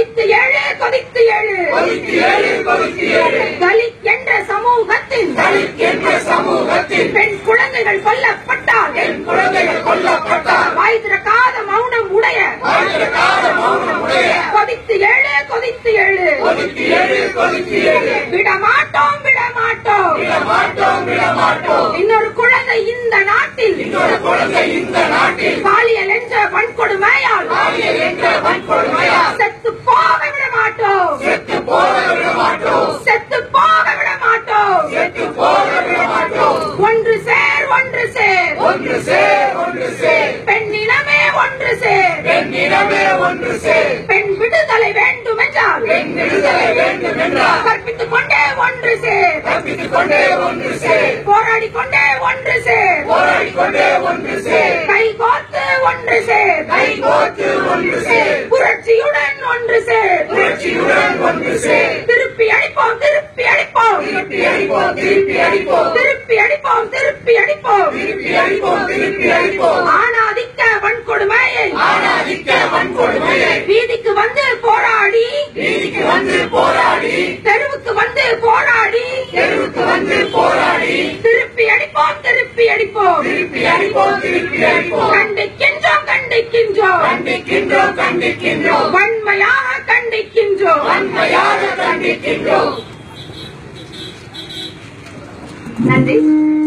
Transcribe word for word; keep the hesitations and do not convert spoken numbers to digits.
கொதித்து ஏழு கொதித்து ஏழு கொதித்து ஏழு கொதித்து ஏழு தலித் என்ற சமூகத்தின் தலித் என்ற சமூகத்தில் பெண் குழந்தைகள் கொல்லப்பட்டால் பெண் குழந்தைகள் கொல்லப்பட்டால் வாய் திறக்காத மௌனம் உடைய வாழ்ந்திருக்காத மௌனம் உடைய கொதித்து ஏழு கொதித்து ஏழு கொதித்து ஏழு கொதித்து ஏழு விடமாட்டோம் விடமாட்டோம் விடமாட்டோம் விடமாட்டோம் இன்னொரு குழந்தை இந்த நாட்டில் இன்னொரு குழந்தை இந்த நாட்டில் பாலியல் என்ற வன்கொடுமையால் பாலியல் என்ற வன்கொடுமையால் செத்து போக விட மாட்டோம் செத்து போக விடமாட்டோம் செத்து போக விட மாட்டோம் செத்து போக விடமாட்டோம் ஒன்று சேர் ஒன்று சேர் ஒன்று சேர் ஒன்று சேர் பெண்ணினமே ஒன்று சேர் பெண்ணிடமே ஒன்று சேர் பெண் விடுதலை வேண்டும் என்றால் பெண் விடுதலை வேண்டும் என்றால் கற்பித்துக் கொண்டே ஒன்று சேர் கற்பித்துக் கொண்டே ஒன்று சேர் போராடி கொண்டே ஒன்று சேர் போராடிக் கொண்டே ஒன்று சேர் கை கோர்த்து ஒன்று சேர் கை கோர்த்து ஒன்று சேர் புரட்சியுடன் ஒன்று சேர் புரட்சியுடன் ஒன்று சேர் திருப்பி அடிப்போம் திருப்பி அடிப்போம் திருப்பி அடிப்போம் திருப்பி அடிப்போம் திருப்பி அடிப்போம் திருப்பி அடிப்போம் திருப்பி அடிப்போம் திருப்பி அடிப்போம் ஆணாதிக்க வன்கொடுமையை ஆணாதிக்க வன்கொடுமையை வீதிக்கு வந்து போராடி வீதிக்கு வந்து போராடி தெருவுக்கு வந்து போராடி தெருவுக்கு வந்து போராடி திருப்பி அடிப்போம் திருப்பி அடிப்போம் திருப்பி அடிப்போம் திருப்பி அடிப்போம் கண்டிக்கின்றோம் கண்டிக்கின்றோம் கண்டிக்கின்றோம் கண்டிக்கின்றோம் வன்மையாக கண்டிக்கின்றோம் வன்மையாக கண்டிக்கின்றோம் நன்றி.